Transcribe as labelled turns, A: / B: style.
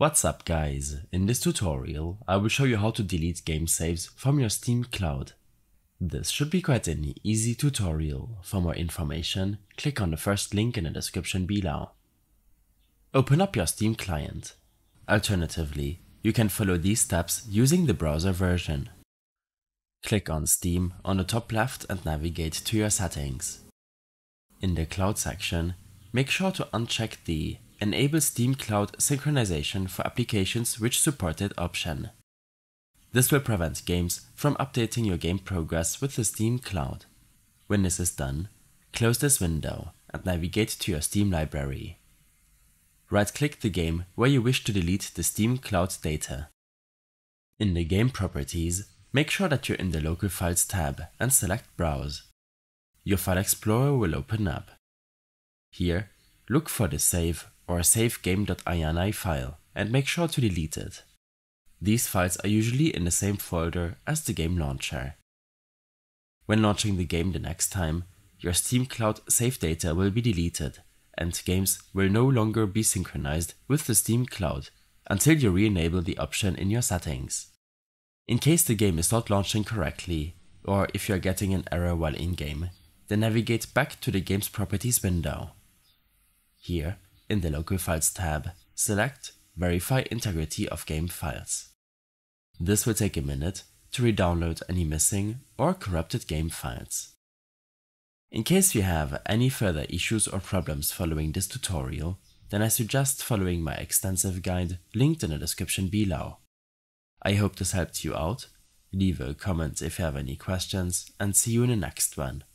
A: What's up guys, in this tutorial I will show you how to delete game saves from your Steam Cloud. This should be quite an easy tutorial. For more information, click on the first link in the description below. Open up your Steam client. Alternatively, you can follow these steps using the browser version. Click on Steam on the top left and navigate to your settings. In the Cloud section, make sure to uncheck the Enable Steam Cloud Synchronization for Applications which support it option. This will prevent games from updating your game progress with the Steam Cloud. When this is done, close this window and navigate to your Steam library. Right-click the game where you wish to delete the Steam Cloud data. In the game properties, make sure that you're in the Local Files tab and select Browse. Your File Explorer will open up. Here, look for the save or savegame.ini file and make sure to delete it. These files are usually in the same folder as the game launcher. When launching the game the next time, your Steam Cloud save data will be deleted and games will no longer be synchronized with the Steam Cloud until you re-enable the option in your settings. In case the game is not launching correctly, or if you are getting an error while in-game, then navigate back to the game's properties window. Here, in the Local Files tab, select Verify Integrity of Game Files. This will take a minute to re-download any missing or corrupted game files. In case you have any further issues or problems following this tutorial, then I suggest following my extensive guide linked in the description below. I hope this helped you out. Leave a comment if you have any questions and see you in the next one.